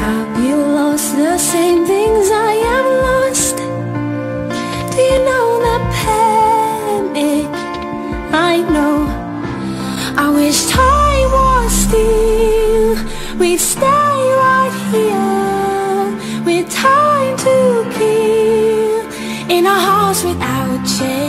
Have you lost the same things I have lost? Do you know the panic? I know. I wish time was still. We'd stay right here with time to kill, in a house without change.